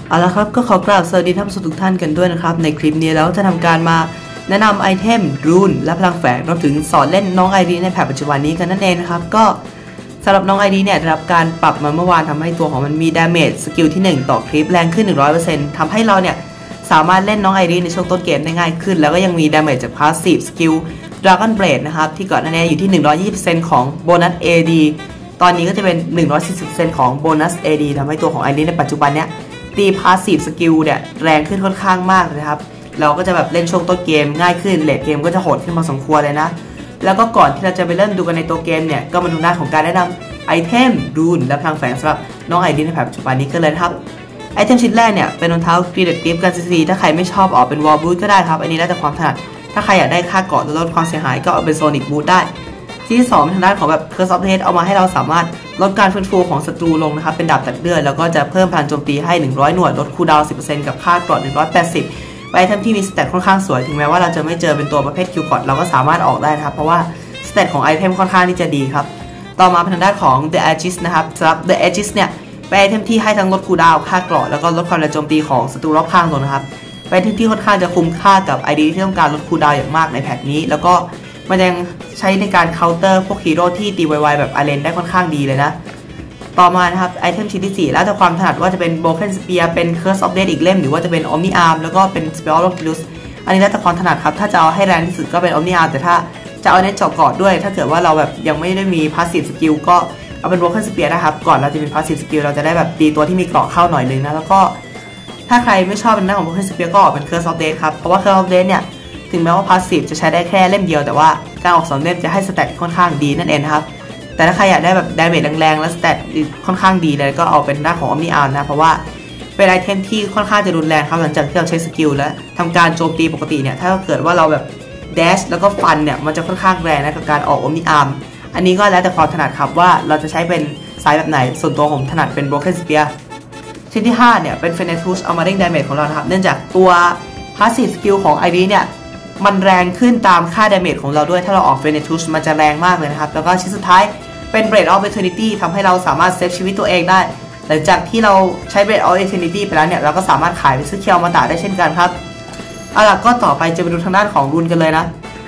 เอาละครับก็ขอกราบสวัสดีท่านผู้ชมทุกท่านกันด้วยนะครับในคลิปนี้แล้วจะทำการมาแนะนำไอเทมรูนและพลังแฝงรวมถึงสอนเล่นน้องไอรีในแพทปัจจุบันนี้กันนั่นเองนะครับก็สำหรับน้องไอรีเนี่ยได้รับการปรับมาเมื่อวานทำให้ตัวของมันมีดาเมจสกิลที่1ต่อคลิปแรงขึ้น 100% ทำให้เราเนี่ยสามารถเล่นน้องไอรีในช่วงต้นเกมได้ง่ายขึ้นแล้วก็ยังมีดาเมจจากพาสซีฟสกิล Dragon Blade นะครับที่ก่อนหน้านี้อยู่ที่ 120% ของโบนัส AD ตอนนี้ก็จะเป็น 140% ของโบนัส AD ทำให้ตัวของไอรีในปัจจุบันเนี้ยตีพาสซีฟสกิลเนี่ยแรงขึ้นค่อนข้างมากนะครับเราก็จะแบบเล่นช่วงต้นเกมง่ายขึ้นเลทเกมก็จะโหดขึ้นพอสมควรเลยนะแล้วก็ก่อนที่เราจะไปเริ่มดูกันในตัวเกมเนี่ยก็มาดูหน้าของการแนะนำไอเทมรูนและพลังแฝงสำหรับน้องไอรีในปัจจุบันนี้กันเลยครับไอเทมชิ้นแรกเนี่ยเป็นรองเท้ากรีเดดกริปกันซีถ้าใครไม่ชอบออกเป็นวอลบูทก็ได้ครับอันนี้แล้วแต่ความถนัดถ้าใครอยากได้ค่าเกาะลดความเสียหายก็เอาเป็นโซนิกบูทได้ที่2เป็นทางด้านของแบบเคอร์ซอฟเฮดเอามาให้เราสามารถลดการฟื้นฟูของศัตรูลงนะครับเป็นดาบตัดเลือดแล้วก็จะเพิ่มพลังโจมตีให้100หน่วยลดคูลดาวน์ 10% กับค่าเกราะ180ไปไอเทมที่มีสเตตค่อนข้างสวยถึงแม้ว่าเราจะไม่เจอเป็นตัวประเภทคิวกอดเราก็สามารถออกได้นะครับเพราะว่าสเตตของไอเทมค่อนข้างที่จะดีครับต่อมาเป็นทางด้านของ The Aegis นะครับสำหรับ The Aegis เนี่ยเป็นไอเทมที่ให้ทั้งลดคูลดาวน์ค่าเกราะแล้วก็ลดความแรงโจมตีของศัตรูรอบข้างลงนะครับเป็นไอเทมที่ค่อนข้างจะคุ้มค่ากับไอดีที่ต้องการลดคูลดาวน์อย่างมากในแพทนี้แล้วก็มันยังใช้ในการเคาน์เตอร์พวกฮีโร่ที่ตีไวๆแบบอาเรนได้ค่อนข้างดีเลยนะต่อมานะครับไอเทมชิ้นที่4แล้วแต่ความถนัดว่าจะเป็น Broken Spear เป็น Curse of Death อีกเล่มหรือว่าจะเป็น Omni Arm แล้วก็เป็น Spell of Luz อันนี้แล้วแต่ความถนัดครับถ้าจะเอาให้แรงที่สุดก็เป็น Omni Arm แต่ถ้าจะเอาเน้นเจาะเกาะด้วยถ้าเกิดว่าเราแบบยังไม่ได้มี Passive Skill ก็เอาเป็น Broken Spear นะครับก่อนเราจะมี Passive Skill เราจะได้แบบตีตัวที่มีเกราะเข้าหน่อยนึงนะแล้วก็ถ้าใครไม่ชอบเป็นหน้าของ Broken Spear ก็ออกเป็น Curse of Death ครับเพราะว่า Curse of Death เนี่ยถึงแม้ว่าพาสซีฟจะใช้ได้แค่เล่มเดียวแต่ว่าการออก2เล่มจะให้สแตทค่อนข้างดีนั่นเองนะครับแต่ถ้าใครอยากได้แบบดาเมจแรงๆและสแตทค่อนข้างดีเลยก็เอาเป็นด้านของ Omni Arm นะเพราะว่าเป็นไอเทมที่ค่อนข้างจะรุนแรงครับหลังจากที่เราใช้สกิลและทำการโจมตีปกติเนี่ยถ้าเกิดว่าเราแบบแดชแล้วก็ฟันเนี่ยมันจะค่อนข้างแรงนะกับการออก Omni Arm อันนี้ก็แล้วแต่ความถนัดครับว่าเราจะใช้เป็นสายแบบไหนส่วนตัวผมถนัดเป็น Broken Spear ชิ้นที่5เนี่ยเป็น Fenetus เอามาเร่งดาเมจของเราครับเนื่องจากตัวพาสซีฟสกิลของไอรีเนี่ยมันแรงขึ้นตามค่าดาเมจของเราด้วยถ้าเราออกเฟเนทุสมันจะแรงมากเลยนะครับแล้วก็ชิ้นสุดท้ายเป็น Blade of Eternity ทำให้เราสามารถเซฟชีวิตตัวเองได้หลังจากที่เราใช้ Blade of Eternity ไปแล้วเนี่ยเราก็สามารถขายไปซื้อเคียวมาตาได้เช่นกันครับเอาล่ะก็ต่อไปจะไปดูทางด้านของรูนกันเลยนะ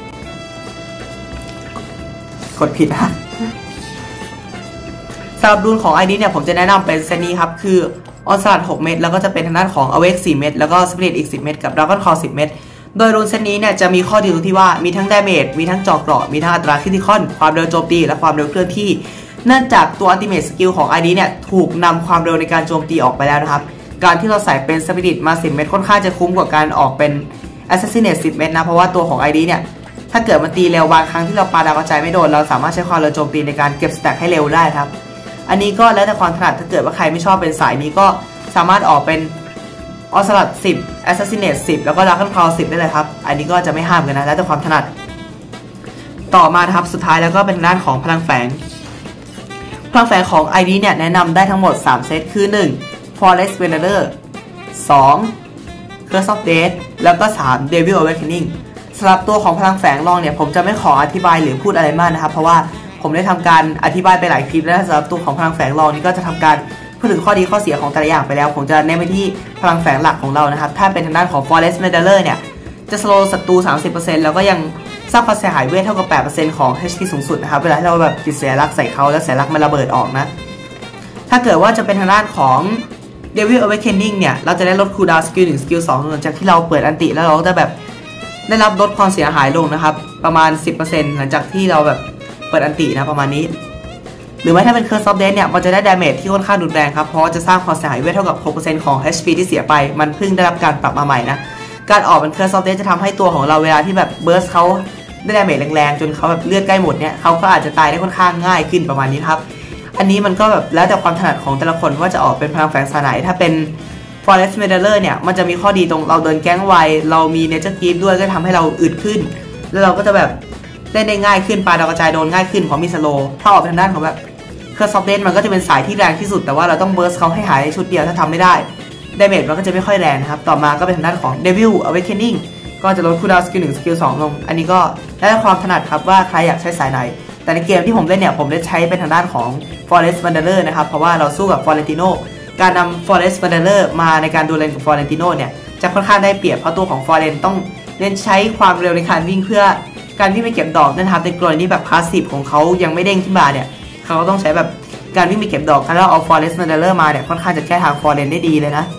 กดผิดนะสำหรับรูนของไอนี้เนี่ยผมจะแนะนำเป็นเซตนี้ครับคือออนสลัด6เม็ดแล้วก็จะเป็นทางด้านของ Awake 4เม็ดแล้วก็ Spirit อีก10เม็ดกับ Dragon Call 10เม็ดโดยรูนเซตนี้เนี่ยจะมีข้อดีตรงที่ว่ามีทั้งดาเมจมีทั้งเจาะเกราะมีทั้งอัตราคริติคอลความเร็วโจมตีและความเร็วเคลื่อนที่เนื่องจากตัวอัลติเมทสกิลของไอดีเนี่ยถูกนำความเร็วในการโจมตีออกไปแล้วนะครับการที่เราใส่เป็นสปิริตมา10เม็ดค่อนข้างจะคุ้มกว่าการออกเป็น Assassinate 10เม็ดนะเพราะว่าตัวของไอดีเนี่ยถ้าเกิดมันตีเร็วบางครั้งที่เราปาดาวกระจายไม่โดนเราสามารถใช้ความเร็วโจมตีในการเก็บสแต็กให้เร็วได้ครับอันนี้ก็แล้วแต่ความถนัดถ้าเกิดว่าใครไม่ชอบเป็นสายนี้ก็สามารถออกเป็นออสลัด10 Assassinate 10แล้วก็ Dragon Call 10ได้เลยครับอันนี้ก็จะไม่ห้ามกันนะแล้วแต่ความถนัดต่อมาครับสุดท้ายแล้วก็เป็นด้านของพลังแฝงของ ID เนี่ยแนะนำได้ทั้งหมด3เซตคือ1 Forest Wanderer 2 Curse of Death แล้วก็3 Devil Awakening สำหรับตัวของพลังแฝงลองเนี่ยผมจะไม่ขออธิบายหรือพูดอะไรมากนะครับเพราะว่าผมได้ทำการอธิบายไปหลายคลิปแล้วสำหรับตัวของพลังแฝงลองนี้ก็จะทำการพูดถึงข้อดีข้อเสียของแต่ละอย่างไปแล้วผมจะเน้นไปที่พลังแฝงหลักของเรานะครับถ้าเป็นทางด้านของ Forest Wanderer เนี่ยจะสโลว์ศัตรู 30% แล้วก็ยังสร้างความเสียหายเวทเท่ากับ 8% ของ HP สูงสุดนะครับเวลาที่เราแบบจิตเสียรักใส่เขาแล้วเสียรักมันระเบิดออกนะถ้าเกิดว่าจะเป็นทางด้านของ Devil Awakening เนี่ยเราจะได้ลดคูลดาวน์สกิล1สกิล2หลังจากที่เราเปิดอันติแล้วเราก็จะแบบได้รับลดความเสียหายลงนะครับประมาณ 10% หลังจากที่เราแบบเปิดอันตินะประมาณนี้หรือไม่ถ้าเป็น Curse of Death เนี่ยมันจะได้ดาเมจที่ค่อนข้างรุนแรงครับเพราะจะสร้างความเสียหายเวทเท่ากับ 6% ของ HP ที่เสียไปมันเพิ่งได้รับการปรับมาใหม่นะการออกเป็น Curse of Death จะทำให้ตัวของเราเวลาที่แบบเบิร์สเขาได้ดาเมจแรงๆจนเขาแบบเลือดใกล้หมดเนี่ยเขาก็อาจจะตายได้ค่อนข้างง่ายขึ้นประมาณนี้ครับอันนี้มันก็แบบแล้วแต่ความถนัดของแต่ละคนว่าจะออกเป็นพลังแฝงสายไหนถ้าเป็น Forest Wanderer เนี่ยมันจะมีข้อดีตรงเราเดินแก๊งไวเรามี Nature Gift ด้วยก็ทำให้เราอึดขึ้นแล้วเราก็จะแบบเล่นได้ง่ายขึ้นปาดาวกระจายโดนง่ายขึ้นเพราะมีสโลว์ถ้าออกเป็นด้านของแบบCurse of Death มันก็จะเป็นสายที่แรงที่สุดแต่ว่าเราต้องเบิร์สเขาให้หายในชุดเดียวถ้าทำไม่ได้ดาเมจมันก็จะไม่ค่อยแรงนะครับต่อมาก็เป็นทางด้านของ Devil Awakening ก็จะลดคูลดาวน์สกิล1สกิล2ลงอันนี้ก็แล้วแต่ความถนัดครับว่าใครอยากใช้สายไหนแต่ในเกมที่ผมเล่นเนี่ยผมได้ใช้เป็นทางด้านของ Forest Wanderer นะครับเพราะว่าเราสู้กับ Florentino การนำ Forest Wanderer มาในการดูเลนกับ Florentino เนี่ยจะค่อนข้างได้เปรียบเพราะตัวของ Florent ต้องเน้นใช้ความเร็วในการวิ่งเพื่อการวิ่งไปเก็บดอกนะครับในกรณีแบบพาสซีฟของเขายังไม่เด้งขึ้นมาเนี่ยเขาต้องใช้แบบการวิ่งไปเก็บดอกแล้วเอา Forest Wanderer มาเนี่ยค่อนข้างจะแก้ทาง Florent ได้ดีเลยนะ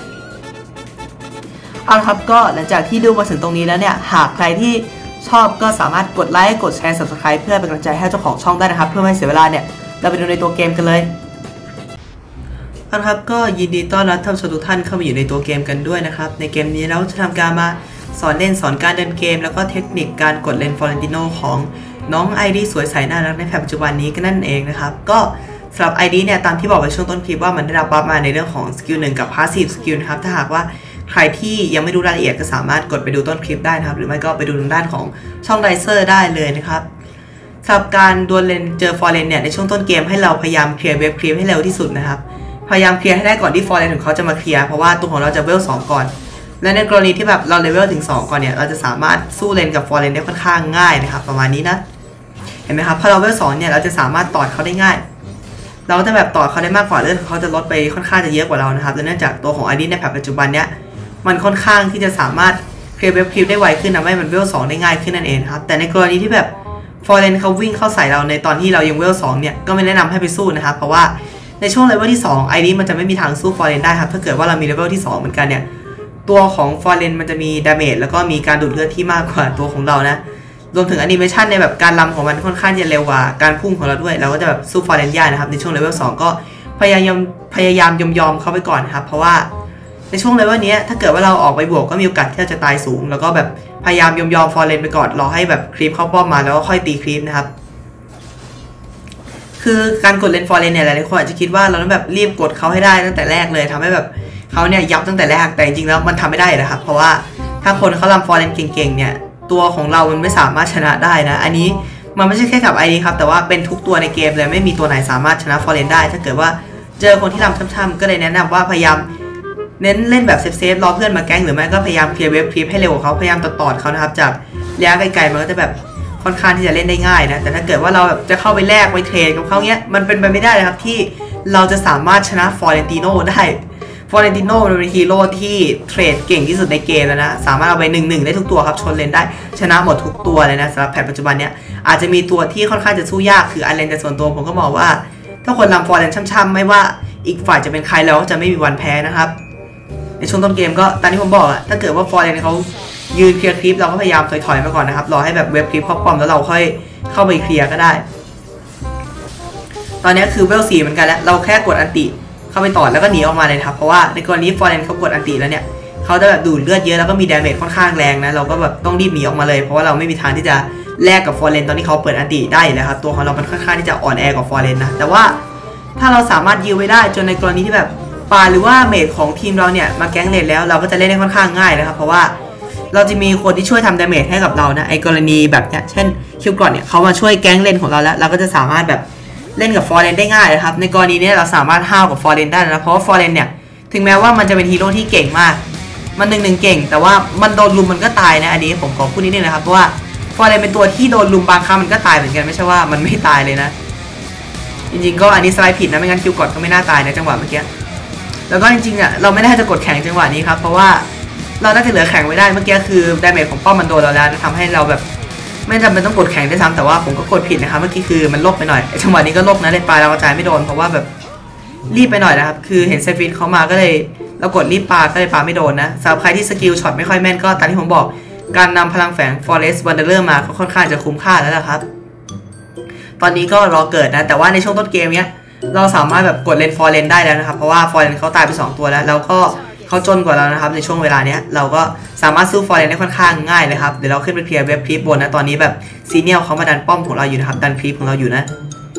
เอาละครับก็หลังจากที่ดูมาถึงตรงนี้แล้วเนี่ยหากใครที่ชอบก็สามารถกดไลค์กดแชร์ Subscribe เพื่อเป็นกำลังใจให้เจ้าของช่องได้นะครับเพื่อไม่เสียเวลาเนี่ยเราไปดูในตัวเกมกันเลยครับก็ยินดีต้อนรับท่านผู้ชมทุกท่านเข้ามาอยู่ในตัวเกมกันด้วยนะครับในเกมนี้เราจะทำการมาสอนเล่นสอนการเดินเกมแล้วก็เทคนิคการกดเลน Florentino ของน้อง ID สวยใสน่ารักในแพทปัจจุบันนี้ก็นั่นเองนะครับก็สำหรับ ID เนี่ยตามที่บอกไปช่วงต้นคลิปว่ามันได้รับบัฟมาในเรื่องของสกิล1กับ Passive Skill นะครับถ้าหากว่าใครที่ยังไม่รู้รายละเอียดก็สามารถกดไปดูต้นคลิปได้นะครับหรือไม่ก็ไปดูทางด้านของช่องไดเซอร์ได้เลยนะครับสำหรับการดวลเลนเจอ Florent เนี่ยในช่วงต้นเกมให้เราพยายามเคลียร์เว็บคลิปให้เร็วที่สุดนะครับพยายามเคลียร์ให้ได้ก่อนที่ Florent ของเขาจะมาเคลียร์เพราะว่าตัวของเราจะเวล2ก่อนและในกรณีที่แบบเราเลเวลถึง2ก่อนเนี่ยเราจะสามารถสู้เลนกับ Florent ได้ค่อนข้างง่ายนะครับประมาณนี้นะเห็นไหมครับพอเราเวล2เนี่ยเราจะสามารถต่อเขาได้ง่ายเราจะแบบต่อเขาได้มากกว่าเลือดเขาจะลดไปค่อนข้างจะเยอะกว่าเรานะครับและเนื่องจากตัวของ ID ในแพทปัจจุบันเนี่ยมันค่อนข้างที่จะสามารถเคลียร์เว็บคลิปได้ไวขึ้นทำให้มันเวล2ได้ง่ายขึ้นนั่นเองครับแต่ในกรณีที่แบบFlorent เขาวิ่งเข้าใส่เราในตอนที่เรายังเวล2เนี่ยก็ไม่แนะนำให้ไปสู้นะครับเพราะว่าในช่วงเลเวลที่2 ID มันจะไม่มีทางสู้ Florent ได้ครับถ้าเกิดว่าเรามีเลเวลที่2เหมือนกันเนี่ยตัวของ Florent มันจะมีดาเมจแล้วก็มีการดูดเลือดที่มากกว่าตัวของเรานะรวมถึงแอนิเมชันในแบบการลำของมันค่อนข้างจะเร็วกว่าการพุ่งของเราด้วยเราก็จะแบบสู้ Florent ยากนะครับในช่วงเลเวล2ก็พยายามยอมเข้าไปก่อนครับเพราะว่าในช่วงเลเวลนี้ถ้าเกิดว่าเราออกไปบวกก็มีโอกาสที่จะตายสูงแล้วก็แบบพยายามยอม Florent ไปก่อนรอให้แบบคลิปเข้าป้อมมาแล้วก็ค่อยตีคลิปนะครับคือการกดเลน Florent เนี่ยหลายคนอาจจะคิดว่าเราต้องแบบรีบกดเขาให้ได้ตั้งแต่แรกเลยทำให้แบบเขาเนี่ยยับตั้งแต่แรกแต่จริงๆแล้วมันทำไม่ได้นะครับเพราะว่าถ้าคนเขาลำ Florent เก่งๆเนี่ยตัวของเรามันไม่สามารถชนะได้นะอันนี้มันไม่ใช่แค่กับ ID ครับแต่ว่าเป็นทุกตัวในเกมเลยไม่มีตัวไหนสามารถชนะ Florent ได้ถ้าเกิดว่าเจอคนที่ลำช่ำๆก็เลยแนะนำว่าพยายามเน้นเล่นแบบเซฟรอเพื่อนมาแก๊งหรือไม่ก็พยายามเคลียร์เว็บคลิปให้เร็วกว่าเขาพยายามตอดเขานะครับจากระยะไกลๆมันก็จะแบบค่อนข้างที่จะเล่นได้ง่ายนะแต่ถ้าเกิดว่าเราแบบจะเข้าไปแลกไปเทรดกับเขาเนี้ยมันเป็นไปไม่ได้เลยครับที่เราจะสามารถชนะ Florentino ได้ Florentino เป็นฮีโร่ที่เทรดเก่งที่สุดในเกมแล้วนะสามารถเอาไป1-1ได้ทุกตัวครับชนเลนได้ชนะหมดทุกตัวเลยนะสำหรับแพทปัจจุบันเนี้ยอาจจะมีตัวที่ค่อนข้างจะสู้ยากคืออันเลนแต่ส่วนตัวผมก็มองว่าถ้าคนลำ Florent ช่ำๆไม่ว่าอีกฝ่ายจะเป็นใครแล้วจะไม่มีวันแพ้นะครับในช่วงต้นเกมก็ตามที่ผมบอกอะถ้าเกิดว่า Florent เขายืนเคลียร์คลิปเราก็พยายามถอยๆมาก่อนนะครับรอให้แบบเว็บคลิปเข้าป้อมแล้วเราค่อยเข้าไปเคลียร์ก็ได้ตอนนี้คือเวล4เหมือนกันแล้วเราแค่กดอันติเข้าไปต่อแล้วก็หนีออกมาเลยครับเพราะว่าในกรณีFlorentเขากดอันติแล้วเนี่ยเขาจะแบบดูดเลือดเยอะแล้วก็มีดาเมจค่อนข้างแรงนะเราก็แบบต้องรีบหนีออกมาเลยเพราะว่าเราไม่มีทางที่จะแลกกับ Florent ตอนที่เขาเปิดอันติได้แล้วครับตัวของเรามันค่อนข้างที่จะอ่อนแอกว่า Florent นะแต่ว่าถ้าเราสามารถยื้อไว้ได้จนในกรณีที่แบบปาหรือว่าเมจของทีมเราเนี่ยมาแก๊งเลนแล้วเราก็จะเล่นได้ค่อนข้างง่ายนะครับเพราะว่าเราจะมีคนที่ช่วยทำดาเมจให้กับเรานะไอ้กรณีแบบเนี้ยเช่นคิวกรอดเนี่ยเขามาช่วยแก๊งเลนของเราแล้วเราก็จะสามารถแบบเล่นกับ Florent ได้ง่ายนะครับในกรณีนี้เราสามารถห้าวกับ Florent ได้นะเพราะว่า Florent เนี่ยถึงแม้ว่ามันจะเป็นฮีโร่ที่เก่งมากมัน1-1เก่งแต่ว่ามันโดนลุมมันก็ตายนะอันนี้ผมขอพูดนิดนึงนะครับเพราะว่า Florent เป็นตัวที่โดนลุมบางครั้งมันก็ตายเหมือนกันไม่ใช่ว่ามันไม่ตายเลยนะจริงๆก็อันนี้สไลด์ผิดนะไม่งั้นคิวกรอดก็ไม่น่าตายนะจังหวะเมื่อกี้แล้วก็จริงๆอ่ะเราไม่ได้จะกดแข่งจังหวะนี้ครับเพราะว่าเราน่าจะเหลือแข่งไว้ได้เมื่อกี้คือดาเมจของป้อมมันโดนเราแล้วทำให้เราแบบไม่จำเป็นต้องกดแข่งได้ซ้ำแต่ว่าผมก็กดผิดนะครับเมื่อกี้คือมันลบไปหน่อยจังหวะนี้ก็ลบนะเลยปลาเรากระจายไม่โดนเพราะว่าแบบรีบไปหน่อยนะครับคือเห็นเซฟินเขามาก็เลยเรากดรีบปลาก็เลยปลาไม่โดนนะสำหรับใครที่สกิลช็อตไม่ค่อยแม่นก็ตามที่ผมบอกการนำพลังแฝง Forest Wanderer มาก็ค่อนข้างจะคุ้มค่าแล้วล่ะครับตอนนี้ก็รอเกิดนะแต่ว่าในช่วงต้นเกมเนี้ยเราสามารถแบบกดเลน Florent ได้แล้วนะครับเพราะว่า Florent เขาตายไป2ตัวแล้วก็เขาจนกว่าเรานะครับในช่วงเวลาเนี้ยเราก็สามารถสู้ Florent ได้ค่อนข้างง่ายเลยครับเดี๋ยวเราขึ้นไปเคลียร์เว็บคลิปบนนะตอนนี้แบบซีเนียลเขามาดันป้อมของเราอยู่นะครับดันคลิปของเราอยู่นะ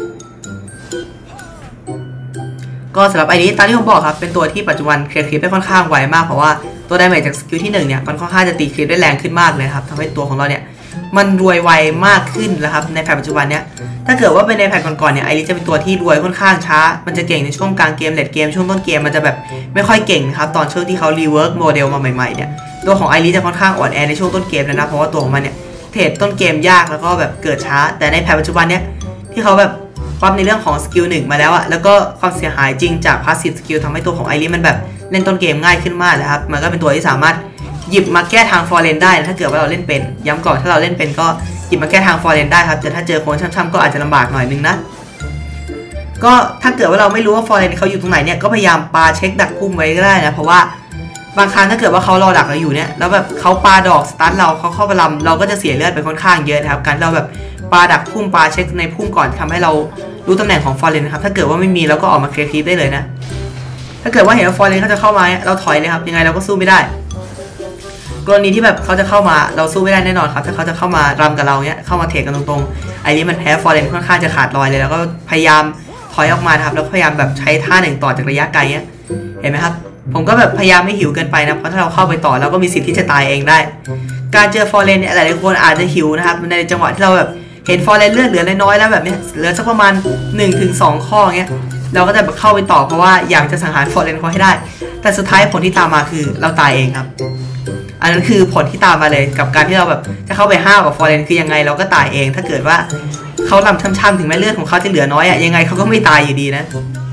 ก็สำหรับไอ้นี้ตามที่ผมบอกครับเป็นตัวที่ปัจจุบันเคลียร์คลิปได้ค่อนข้างไวมากเพราะว่าตัวดาเมจจากสกิลที่1เนี่ยมันค่อนข้างจะตีคลิปได้แรงขึ้นมากเลยครับทำให้ตัวของเราเนี่ยมันรวยไวมากขึ้นนะครับในแพทปัจจุบันเนี้ยถ้าเกิดว่าเป็นในแพทก่อนๆเนี่ยไอริสจะเป็นตัวที่รวยค่อนข้างช้ามันจะเก่งในช่วงกลางเกมเลดเกมช่วงต้นเกมมันจะแบบไม่ค่อยเก่งครับตอนช่วงที่เขารีเวิร์กโมเดลมาใหม่ๆเนี่ยตัวของไอริสจะค่อนข้างอ่อนแอในช่วงต้นเกมเลยนะเพราะว่าตัวของมันเนี่ยเทรดต้นเกมยากแล้วก็แบบเกิดช้าแต่ในแพทปัจจุบันเนี้ยที่เขาแบบปั๊บในเรื่องของสกิล1มาแล้วอะแล้วก็ความเสียหายจริงจากพาสซีฟสกิลทำให้ตัวของไอริสมันแบบเล่นต้นเกมง่ายขึ้นมากนะครับมันก็เป็นตัวที่สามารถหยิบมาแก้ทางฟอร์เรนได้ถ้าเกิดว่าเราเล่นเป็นย้ำก่อนถ้าเราเล่นเป็นก็หยิบมาแก้ทางฟอร์เรนได้ครับแต่ถ้าเจอคนช่ำๆก็อาจจะลำบากหน่อยนึงนะก็ถ้าเกิดว่าเราไม่รู้ว่าฟอร์เรนเขาอยู่ตรงไหนเนี่ยก็พยายามปาเช็คดักพุ่มไว้ก็ได้นะเพราะว่าบางครั้งถ้าเกิดว่าเขารอดักเราอยู่เนี่ยแล้วแบบเขาปาดอกสตาร์ทเราเขาเข้าไปลำเราก็จะเสียเลือดไปค่อนข้างเยอะนะครับการเราแบบปาดักพุ่มปาเช็คในพุ่มก่อนทำให้เรารู้ตำแหน่งของฟอร์เรนนะครับถ้าเกิดว่าไม่มีเราก็ออกมาเคลียร์คลิปได้เลยนะถ้าเกิดว่าเห็นว่าฟอร์เรนเขาจะเข้ามาเราถอยเลยครับยังไงเราก็สู้ไม่ได้กรณีที่แบบเขาจะเข้ามาเราสู้ไม่ได้แน่นอนครับถ้าเขาจะเข้ามารำกับเราเนี่ยเข้ามาเทรดกันตรงๆไอ้นี้มันแพ้ฟอร์เรนค่อนข้างจะขาดลอยเลยแล้วก็พยายามถอยออกมาครับแล้วพยายามแบบใช้ท่า1ต่อจากระยะไกลเนี่ยเห็นไหมครับผมก็แบบพยายามไม่หิวเกินไปนะเพราะถ้าเราเข้าไปต่อเราก็มีสิทธิ์ที่จะตายเองได้การเจอฟอร์เรนเนี่ยหลายๆคนอาจจะหิวนะครับในจังหวะที่เราแบบเห็นฟอร์เรนเลือดเหลือน้อยๆแล้วแบบนี้เหลือสักประมาณ 1-2 ข้อเงี้ยเราก็จะแบบเข้าไปต่อเพราะว่าอยากจะสังหารฟอร์เรนเขาให้ได้แต่สุดท้ายผลที่ตามมาคือเราตายเองครับอันนั้นคือผลที่ตามมาเลยกับการที่เราแบบจะเข้าไปห้าวกับฟอร์เรนคือยังไงเราก็ตายเองถ้าเกิดว่าเขาลำช่ำๆถึงแม้เลือดของเขาจะเหลือน้อยยังไงเขาก็ไม่ตายอยู่ดีนะ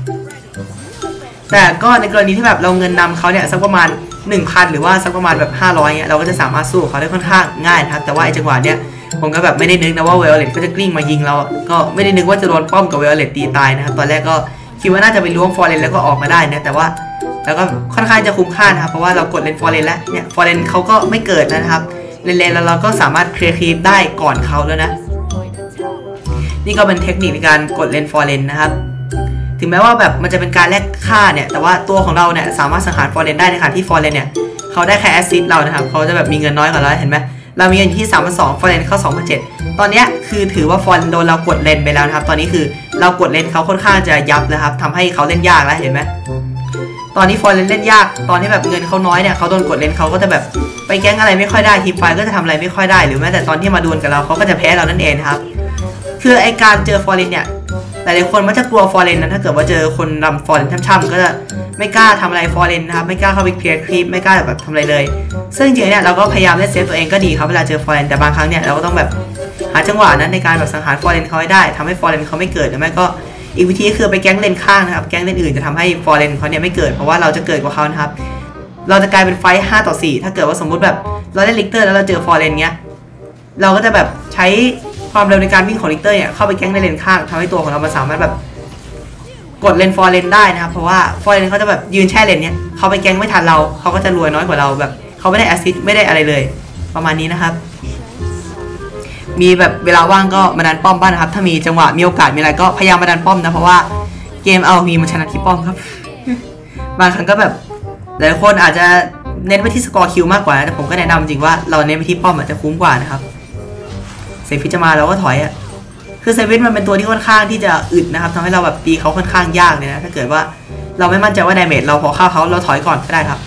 แต่ก็ในกรณีที่แบบเราเงินนำเขาเนี่ยสักประมาณ 1,000 หรือว่าสักประมาณแบบ500เนี่ยเราก็จะสามารถสู้เขาได้ค่อนข้างง่ายนะครับแต่ว่าไอ้จังหวะเนี้ยผมก็แบบไม่ได้นึกนะว่าเวลเลตก็จะกลิ้งมายิงเราก็ไม่ได้นึกว่าจะโดนป้อมกับเวลเลตตีตายนะครับตอนแรกก็คิดว่าน่าจะไปล้วงฟอร์เรนแล้วก็ออกมาได้นะแต่ว่าแล้วก็ค่อนข้างจะคุ้มค่านะครับเพราะว่าเรากดเลนฟอร์เรนแล้วเนี่ยฟอร์เรนเขาก็ไม่เกิดนะครับเลนแล้วเราก็สามารถเคลียร์คลิปได้ก่อนเขาแล้วนะนี่ก็เป็นเทคนิคในการกดเลนฟอร์เรนนะครับถึงแม้ว่าแบบมันจะเป็นการแลกค่าเนี่ยแต่ว่าตัวของเราเนี่ยสามารถสังหารฟอร์เรนได้ในขณะที่ฟอร์เรนเนี่ยเขาได้แค่แอสซิสต์เรานะครับเขาจะแบบมีเงินน้อยกว่าเราเห็นไหมเรามีเงินที่ 3,200 ฟอร์เรนเข้า 2,700 ตอนนี้คือถือว่าฟอร์เรนโดนเรากดเลนไปแล้วนะครับตอนนี้คือเรากดเลนเขาค่อนข้างจะยับนะครับทำให้เขาเล่นยากแล้วเห็นไหมตอนนี้ฟอร์เรนเล่นยากตอนที่แบบเงินเขาน้อยเนี่ยเขาโดนกดเลนเขาก็จะแบบไปแก๊งอะไรไม่ค่อยได้ทีมไฟก็จะทำอะไรไม่ค่อยได้หรือแม้แต่ตอนที่มาดวลกับเราเขาก็จะแพ้เรานั่นเองครับคือไอการเจอฟอร์เรนเนี่ยหลายคนมักจะกลัวฟอร์เรนนะถ้าเกิดว่าเจอคนรำฟอร์เรนช่ำๆก็จะไม่กล้าทำอะไรฟอร์เรนนะครับไม่กล้าเข้าไปเคลียร์คลิปไม่กล้าแบบทำอะไรเลยซึ่งจริงๆเนี่ยเราก็พยายามเล่นเซฟตัวเองก็ดีครับเวลาเจอฟอร์เรนแต่บางครั้งเนี่ยเราก็ต้องแบบหาจังหวะนั้นในการแบบสังหารฟอร์เรนเขาให้ได้ทำให้ฟอร์เรนเขาไม่เกิดหรือไม่ก็อีกวิธีคือไปแก๊งเลนข้างนะครับแก๊งเลนอื่นจะทำให้ฟอร์เรนเขาเนี่ยไม่เกิดเพราะว่าเราจะเกิดกว่าเขานะครับเราจะกลายเป็นไฟต์5-4ถ้าเกิดว่าสมมุติแบบเราเล่นลิกเตอร์แล้วเราเจอฟอร์เรนเงี้ยเราก็จะแบบใช้ความเร็วในการวิ่งของลิกเตอร์เนี่ยเข้าไปแก๊งในเลนข้างทำให้ตัวของเรามันสามารถแบบกดเลนฟอร์เรนได้นะครับเพราะว่าฟอร์เรนเขาจะแบบยืนแช่เลนเนี่ยเขาไปแก๊งไม่ทันเราเขาก็จะรวยน้อยกว่าเราแบบเขาไม่ได้แอสซิสต์ไม่ได้อะไรเลยประมาณนี้นะครับมีแบบเวลาว่างก็มาดันป้อมบ้างนะครับถ้ามีจังหวะมีโอกาสมีอะไรก็พยายามมาดันป้อมนะเพราะว่าเกมเอามีมันชนะที่ป้อมครับ บางครั้งก็แบบหลายคนอาจจะเน้นไปที่สกอร์คิวมากกว่านะแต่ผมก็แนะนำจริงว่าเราเน้นไปที่ป้อมอาจจะคุ้มกว่านะครับเซฟิจะมาเราก็ถอยอะคือเซฟิมันเป็นตัวที่ค่อนข้างที่จะอึดนะครับทำให้เราแบบตีเขาค่อนข้างยากเลยนะถ้าเกิดว่าเราไม่มั่นใจว่าดาเมจเราพอฆ่าเขาเราถอยก่อนก็ได้ครับ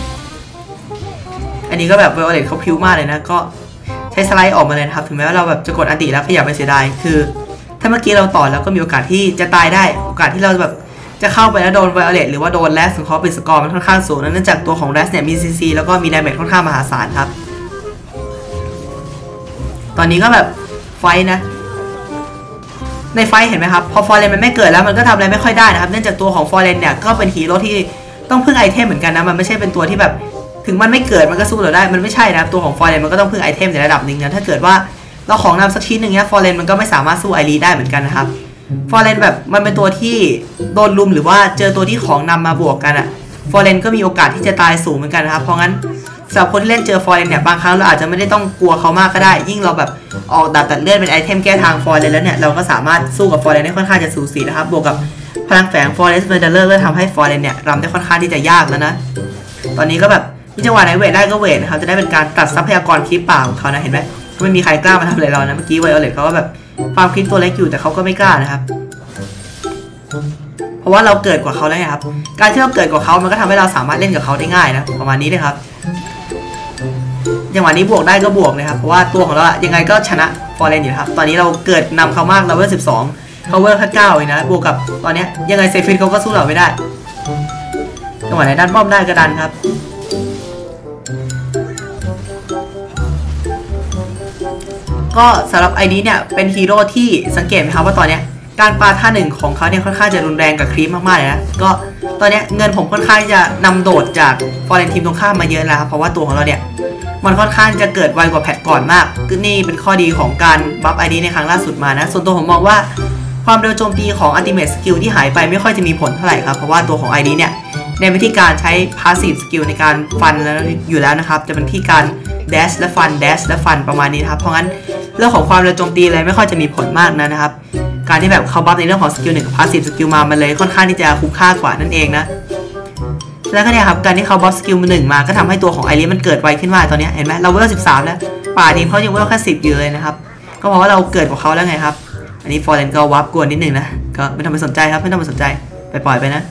อันนี้ก็แบบเวลเลตเขาพิ้วมากเลยนะก็ใช้สไลด์ออกมาเลยนะครับถึงแม้ว่าเราแบบจะกดอันติแล้วก็อย่าไปเสียดายคือถ้าเมื่อกี้เราต่อแล้วก็มีโอกาสที่จะตายได้โอกาสที่เราแบบจะเข้าไปแล้วโดนไวโอเลตหรือว่าโดนแรสของเขาปิดสกอร์มันค่อนข้างสูงเนื่องจากตัวของแรสเนี่ยมีซีซีแล้วก็มีดาเมจค่อนข้างมหาศาลครับตอนนี้ก็แบบไฟนะในไฟเห็นไหมครับพอฟอร์เรนมันไม่เกิดแล้วมันก็ทำอะไรไม่ค่อยได้นะครับเนื่องจากตัวของฟอร์เรนเนี่ยก็เป็นฮีโร่ที่ต้องพึ่งไอเทมเหมือนกันนะมันไม่ใช่เป็นตัวที่แบบถึงมันไม่เกิดมันก็สู้เราได้มันไม่ใช่นะตัวของฟอร์เรนมันก็ต้องพึ่งไอเทมในระดับหนึ่งนะถ้าเกิดว่าเราของนำสักชิ้นหนึ่งเนี่ยฟอร์เรนมันก็ไม่สามารถสู้ไอรีได้เหมือนกันนะครับฟอร์เรนแบบมันเป็นตัวที่โดนลุมหรือว่าเจอตัวที่ของนำมาบวกกันอะฟอร์เรนก็มีโอกาสที่จะตายสูงเหมือนกันนะครับเพราะงั้นสำหรับคนที่เล่นเจอฟอร์เรนเนี่ยบางครั้งเราอาจจะไม่ได้ต้องกลัวเขามากก็ได้ยิ่งเราแบบออกดาบตัดเลือดเป็นไอเทมแก้ทางฟอร์เรนแล้วเนี่ยเราก็สามารถสู้กับฟอร์เรนได้ค่อนข้างจะสูสีนะครับบวกกับพลังแฝงฟอร์เรสเวเดอร์ก็ทำให้ฟอร์เรนเนี่ยรำได้ค่อนข้างที่จะยากแล้วนะตอนนี้ก็แบบมีจังหวะไหนเวทได้ก็เวทนะครับจะได้เป็นการตัดทรัพยากรคลิปเปล่าของเขานะเห็นไหมไม่มีใครกล้ามาทำอะไรเรานะเมื่อกี้ไวโอเลตเขาก็แบบฟาร์มคลิปตัวเล็กอยู่แต่เขาก็ไม่กล้านะครับเพราะว่าเราเกิดกว่าเขาแล้วครับการที่เราเกิดกว่าเขามันก็ทำให้เราสามารถเล่นกับเขาได้ง่ายนะประมาณนี้เลยครับจังหวะนี้บวกได้ก็บวกเลยครับเพราะว่าตัวของเรายังไงก็ชนะฟอร์เรนอยู่ครับตอนนี้เราเกิดนำเขามากเราเวล12เขาเวลแค่9เองนะบวกกับตอนนี้ยังไงเซฟิตเขาก็สู้เราไม่ได้จังหวะไหนดันป้อมได้ก็ดันครับก็สำหรับไอนี้เนี่ยเป็นฮีโร่ที่สังเกตไหมครับว่าตอนนี้การปาท่าหนึ่งของเขาเนี่ยค่อนข้างจะรุนแรงกับครีปมากๆเลยนะก็ตอนนี้เงินผมค่อนข้างจะนำโดดจากฟอร์เรนทีมตรงข้ามมาเยอะแล้วครับเพราะว่าตัวของเราเนี่ยมันค่อนข้างจะเกิดไวกว่าแพทก่อนมากคือนี่เป็นข้อดีของการบัฟไอดีในครั้งล่าสุดมานะส่วนตัวผมมองว่าความเร็วโจมตีของอัลติเมทสกิลที่หายไปไม่ค่อยจะมีผลเท่าไหร่ครับเพราะว่าตัวของ ID เนี่ยในวิธีการใช้พาสซีฟสกิลในการฟันแล้วอยู่แล้วนะครับจะเป็นที่การ dash และฟัน dash และฟันประมาณนี้นะครับเพราะงั้นเรื่องของความเร็วโจมตีอะไรไม่ค่อยจะมีผลมากนะครับการที่แบบเขาบัฟในเรื่องของสกิล1กับพาสซีฟสกิลมามันเลยค่อนข้างที่จะคุ้มค่ากว่านั่นเองนะแล้วก็เนี่ยครับการที่เขาบัฟสกิล1มาก็ทำให้ตัวของไอริสมันเกิดไวขึ้นมาตอนนี้เห็นไหมเราเวล13แล้วป่าทีมเขายังเวลแค่10อยู่เลยนะครับก็เพราะว่าเราเกิดกว่าเขาแล้วไงครับอันนี้ฟอร์เรนก็วับกวนนิดนึงนะก็ไม่ต้องไปสนใจครับไม่ต้องไปสนใจไปปล่อยไปนะ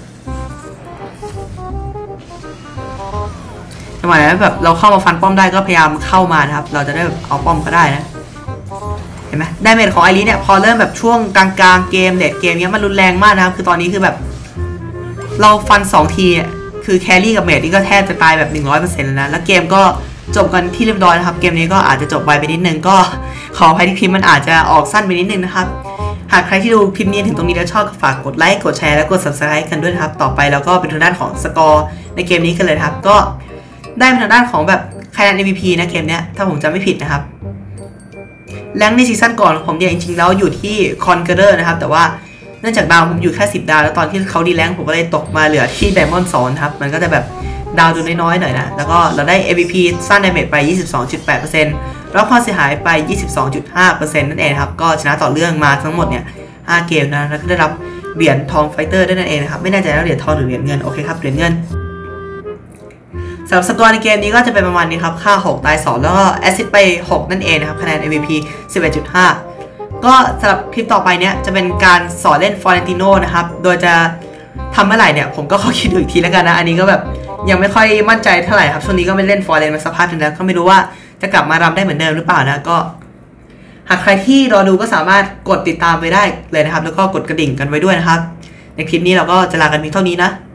จังหวะนั้นแบบเราเข้ามาฟันป้อมได้ก็พยายามเข้ามานะครับเราจะได้แบบเอาป้อมก็ได้นะเห็นไหมดาเมจของไอริสเนี่ยพอเริ่มแบบช่วงกลางๆเกมเด็ดเกมนี้มันรุนแรงมากนะครับคือตอนนี้คือแบบเราฟัน2ทีคือแครี่กับเมจนี่ก็แทบจะตายแบบ 100% แล้วนะแล้วเกมก็จบกันที่เรียบร้อยนะครับเกมนี้ก็อาจจะจบไปนิดนึงก็ขออภัยที่คลิปมันอาจจะออกสั้นไปนิดนึงนะครับหากใครที่ดูคลิปนี้ถึงตรงนี้แล้วชอบก็ฝากกดไลค์กดแชร์และกด Subscribe กันด้วยนะครับต่อไปเราก็เป็นทางด้านของสกอร์ในเกมนี้กันเลยครับก็ได้เป็นทางด้านของแบบคะแนน MVP นะเกมนี้ถ้าผมจำไม่ผิดนะครับแรงในซีซั่นก่อนผมเนี่ยจริงๆแล้วอยู่ที่ Conqueror นะครับแต่ว่าเนื่องจากดาวผมอยู่แค่10ดาวแล้วตอนที่เขาดีแรงผมก็เลยตกมาเหลือที่ Diamond 2ครับมันก็จะแบบดาวดูน้อยๆหน่อยนะแล้วก็เราได้ MVP สร้างดาเมจไป 22.8% แล้วความเสียหายไป 22.5% นั่นเองครับก็ชนะต่อเรื่องมาทั้งหมดเนี่ย5เกมนะแล้วก็ได้รับเหรียญทองไฟเตอร์ด้วยนั่นเองนะครับไม่แน่ใจว่าเหรียญทองหรือเหรียญเงินโอเคครับเหรียญเงินสำหรับสกอร์ในเกมนี้ก็จะเป็นประมาณนี้ครับค่า6ตาย2แล้วก็แอสซิสต์ไป6นั่นเองนะครับคะแนน MVP 11.5 ก็สำหรับคลิปต่อไปเนี้ยจะเป็นการสอนเล่นฟอร์เรนติโนนะครับโดยจะทำเมื่อไหร่เนี่ยผมก็ขอคิดดูอีกทีแล้วกันนะอันนี้ก็แบบยังไม่ค่อยมั่นใจเท่าไหร่ครับช่วงนี้ก็ไม่เล่นฟอร์เรนมาสักพักนึงแล้วก็ไม่รู้ว่าจะกลับมารำได้เหมือนเดิมหรือเปล่านะก็หากใครที่รอดูก็สามารถกดติดตามไปได้เลยนะครับแล้วก็กดกระดิ่งกันไว้ด้วยนะครับในคลิปนี้เราก็จะลากันเพียงเท่านี้นะ